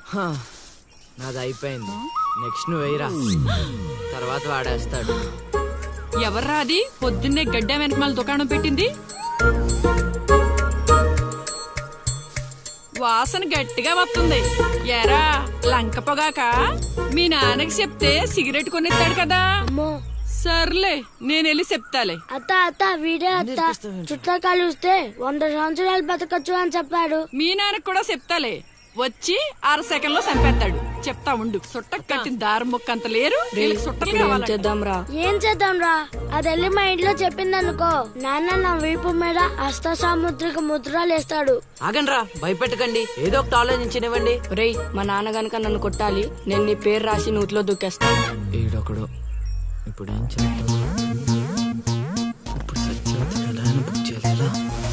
నాది అయిపోయింది. నెక్స్ట్ నువ్వు వేయరా, తర్వాత వాడేస్తాడు. ఎవర్రా అది పొద్దున్నే గడ్డ వెనకమాల దుకాణం పెట్టింది? వాసన గట్టిగా వస్తుంది. ఎరా లంక పొగాక? మీ నాన్నకి చెప్తే సిగరెట్ కొనిస్తాడు కదా. సర్లే నేను వెళ్ళి చెప్తాలే. అత్త అత్త వీడే అత్త, చుట్టూ కలిస్తే 100 సంవత్సరాలు బతకచ్చు అని చెప్పాడు. మీ నాన్నకు కూడా చెప్తాలే, వచ్చి 6 సెకండ్లో చంపేస్తాడు. చెప్తా ఉండు. సుట్టకు కట్టిన దారం ముక్క అంత లేరు, సుట్టలు కావాలి. ఏం చేద్దాం రా? అది వెళ్ళి మా ఇంట్లో చెప్పిందనుకో, నాన్న నా వీపు మీద హస్త సాముద్రిక ముద్రలు వేస్తాడు. ఆగండ్రా, భయపెట్టకండి, ఏదో ఒకటి ఆలోచించనివ్వండి. రేయ్, మా నాన్న గనక నన్ను కొట్టాలి, నేను నీ పేరు రాసి నూతిలో దూకేస్తాను. ఈడొకడు. ఇప్పుడు ఏం చేద్దాం? ఇప్పుడు సత్యవతి ఎలా బుక్ చేయాలా?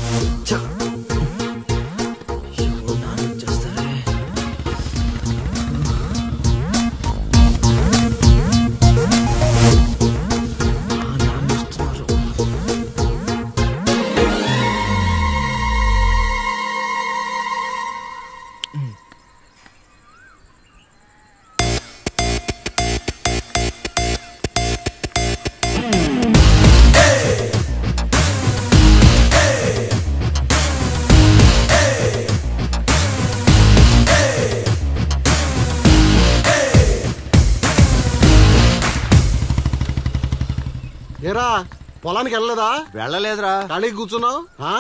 ఏరా పొలానికి వెళ్ళలేదా? వెళ్ళలేదురా. ఖాళీకి కూర్చున్నావు?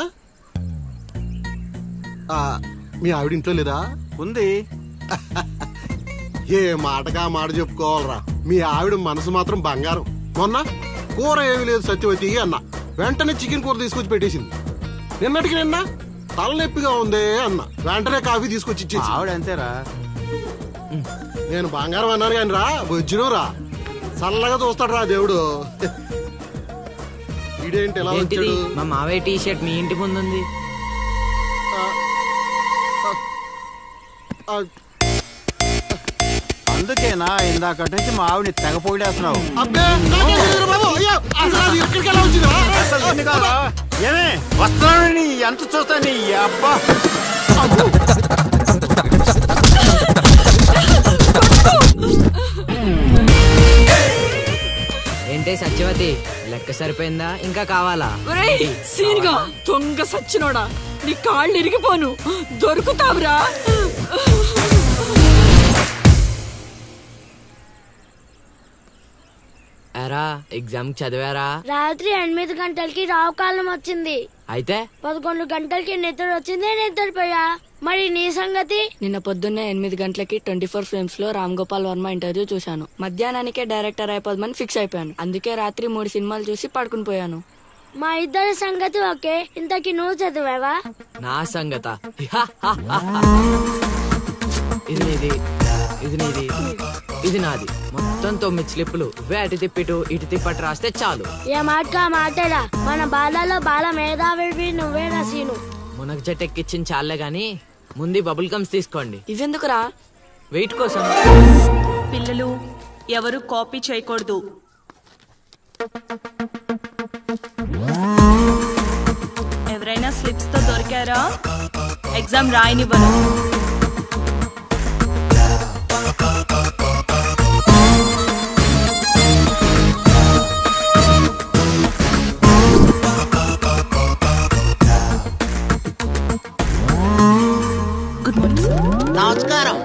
మీ ఆవిడ ఇంట్లో లేదా? ఉంది. ఏ మాటగా మాట చెప్పుకోవాలరా, మీ ఆవిడ మనసు మాత్రం బంగారం. మొన్న కూర ఏమీ లేదు సత్యవతి అన్న, వెంటనే చికెన్ కూర తీసుకొచ్చి పెట్టేసింది. నిన్నటికి నిన్న తలనొప్పిగా ఉంది అన్న, వెంటనే కాఫీ తీసుకొచ్చి ఇచ్చేసి. ఆవిడ అంతేరా. నేను బంగారం అన్నాను కానీ రా, వజ్రం రా, చల్లగా చూస్తాడు రా దేవుడు. ఇదేంటి ఎలా వచ్చాడు? మా మావయ్య టీ షర్ట్ మీ ఇంటి ముందుంది. అందుకేనా ఇందాక నుంచి మా ఆవిడని తెగ పొగిడేస్తున్నావు? ఏమే వస్తున్నాను, ఎంత చూస్తాను అబ్బా. ఏంటే సత్యవతి, లెక్క సరిపోయిందా? ఇంకా కావాలా? సీన్గా దొంగ సచ్చినోడా, నీ కాళ్ళు ఇరిగిపోను, దొరుకుతావురా. ఎరా ఎగ్జామ్ చదివారా? రాత్రి 8 గంటలకి రావు కాలం వచ్చింది. అయితే 11 గంటలకి నిద్ర వచ్చింది, నిద్రపోయా. మరి నీ సంగతి? నిన్న పొద్దున్నే 8 గంటలకి 24 ఫ్రేమ్స్ లో రామ్ గోపాల్ వర్మ ఇంటర్వ్యూ చూశాను. మధ్యాహ్నానికే డైరెక్టర్ అయిపోదామని ఫిక్స్ అయిపోయాను. అందుకే రాత్రి 3 సినిమాలు చూసి పడుకుని పోయాను. మా ఇద్దరి సంగతి ఓకే. ఇంతకి నువ్వు చదివావా? నా సంగత ఇది నీది, ఇది నీది, ఇది నాది. మొత్తం 9 స్లిప్పులు. అటు తిప్పిటు ఇటు తిప్పటి రాస్తే చాలు. ఏ మాట మాట్లాడా, మన బాలలో బాల మేధావి నువ్వే నసీను. మునగ చెట్టు ఎక్కిచ్చిన చాలే గాని ముందు బబుల్ గమ్స్ తీసుకోండి. ఇవెందుకురా? వెయిట్ కోసం. పిల్లలు ఎవరు కాపీ చేయకూడదు. ఎవరైనా స్లిప్స్ తో దొరికారా? ఎగ్జామ్ రాయనివ్వను. Good morning sir. నమస్కారం.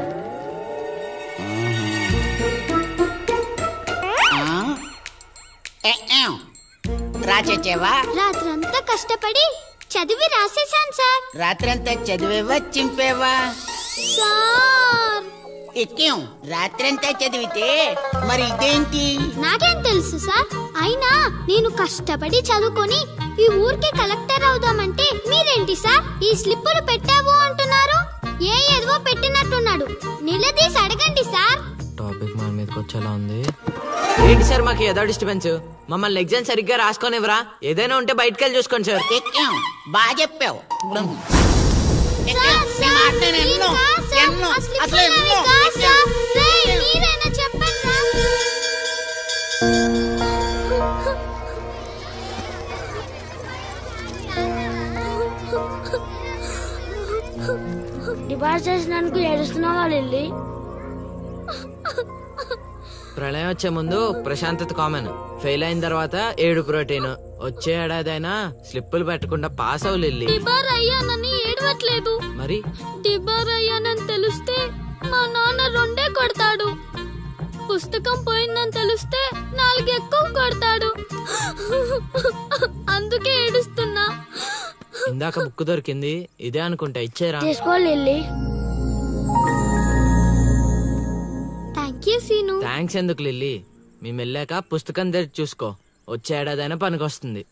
రాచేవా? రాత్రంతా కష్టపడి చదివి రాసేసాను సార్. రాత్రంతా చదివేవా చింపేవా? సార్ ఎక్కేం రాత్రంతా చదివితే మరి ఇదేంటి? నాకేం తెలుసు సార్. అయినా నేను కష్టపడి చదువుకొని ఈ ఊరికి కలెక్టర్ అవుదామంటే మీరేంటి సార్ ఈ స్లిప్పులు పెట్టావు అంటున్నారు? ఏదో పెట్టినట్టున్నాడు. నిలదీసి అడగండి సార్. టాపిక్ మన మీదకి వచ్చేలా ఉంది. ఏంటి సార్ మాకు ఏదో డిస్టర్బెన్స్? మమ్మల్ని ఎగ్జామ్ సరిగ్గా రాసుకోనివ్వరా? ఏదైనా ఉంటే బయటకు వెళ్ళి చూసుకోండి సార్. ఎక్కేం బాగా చెప్పావు. సిఫార్సు చేసినందుకు ఏడుస్తున్నావా లిల్లీ? ప్రళయం వచ్చే ముందు ప్రశాంతత కామన్. ఫెయిల్ అయిన తర్వాత 7 ప్రోటీన్. వచ్చే ఏడాదైనా స్లిప్పులు పెట్టకుండా పాస్ అవ్వు లిల్లీ. డిబార్ అయ్యానని ఏడవట్లేదు. మరి డిబార్ అయ్యానని తెలిస్తే మా నాన్న 2 కొడతాడు. పుస్తకం పోయిందని తెలిస్తే 4 ఎక్కువ కొడతాడు. అందుకే ఏడుస్తున్నా. ఇందాక బుక్ దొరికింది, ఇదే అనుకుంటా. ఇచ్చేరా. తీసుకో Lilly. Thank you Seenu. Thanks ఎందుకు లిల్లీ? మేము వెళ్ళాక పుస్తకం తెరిచి చూసుకో. వచ్చే ఏడాదైనా పనికొస్తుంది.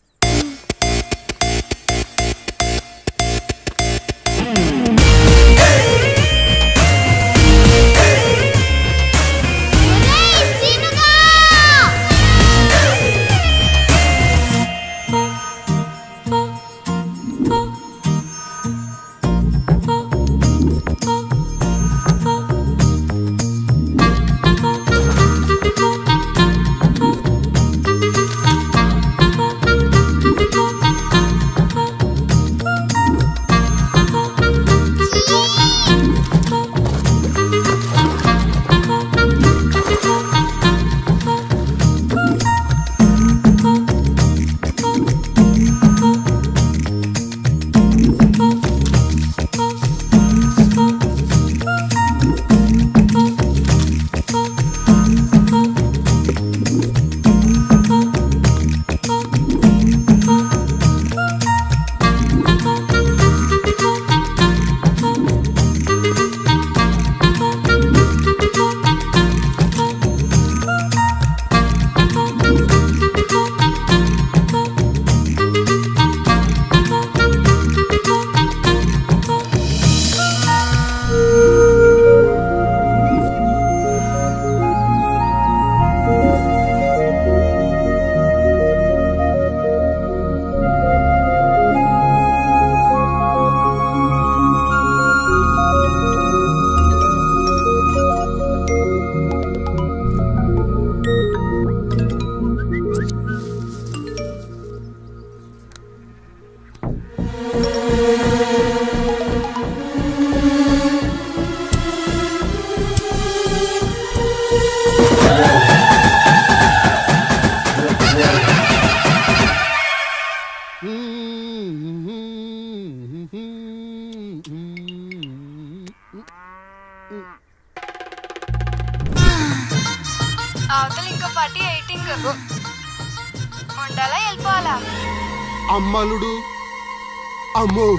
అవతల ఇంకో పార్టీ 18 ఉండాలా వెళ్ళిపోవాలా? అమ్మలుడు అమ్మో.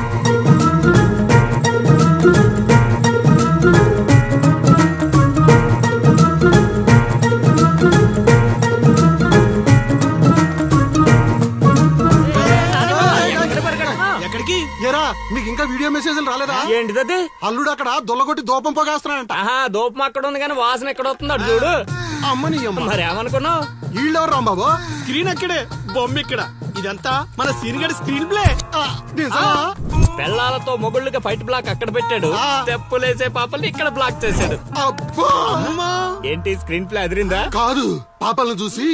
ఎక్కడికి? ఏరా మీకు ఇంకా వీడియో మెసేజ్లు రాలేదా? ఏంటిది? అల్లుడు అక్కడ దొల్లగొట్టి దూపం పోగేస్తున్నాడంట. దూపం అక్కడ ఉంది కానీ వాసన ఎక్కడ వస్తుంది అటు చూడు. అమ్మని అమ్మ. మరి ఏమనుకున్నావు? వీళ్ళెవరు రాంబాబు? స్క్రీన్ అక్కడే, బొమ్మ ఇక్కడ. ఇదంతా మన సీన్ గడి స్క్రీన్ ప్లే. పెళ్ళాలతో మొగుళ్ళుగా ఫైట్ బ్లాక్ అక్కడ పెట్టాడు, తెప్పులేసే పాపల్ని ఇక్కడ బ్లాక్ చేశాడు. ఏంటి స్క్రీన్ ప్లే అదిరిందా? కాదు, పాపలను చూసి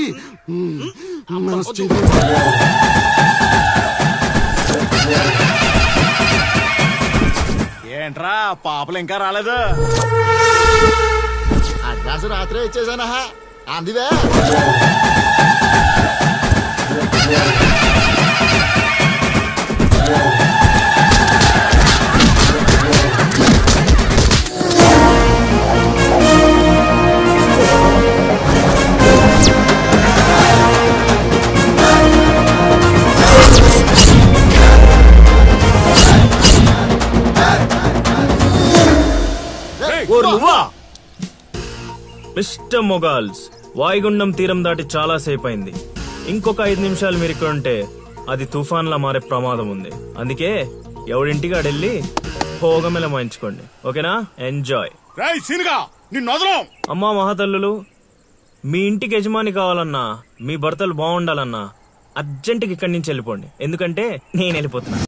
ఏంట్రా పాపలు ఇంకా రాలేదు? అడ్వాన్స్ రాత్రే ఇచ్చేసానా అందువే. మిస్టర్ మొగాల్స్, వాయుగుండం తీరం దాటి చాలా సేపు అయింది. ఇంకొక 5 నిమిషాలు మీరు ఇక్కడ ఉంటే అది తుఫాన్లా మారే ప్రమాదం ఉంది. అందుకే ఎవడింటికి ఆడెళ్ళి భోగమెల మాయించుకోండి. ఓకేనా? ఎంజాయ్. అమ్మా మహాతల్లులు, మీ ఇంటికి యజమాని కావాలన్నా, మీ భర్తలు బాగుండాలన్నా అర్జెంటుగా ఇక్కడి నుంచి వెళ్ళిపోండి. ఎందుకంటే నేను వెళ్ళిపోతున్నా.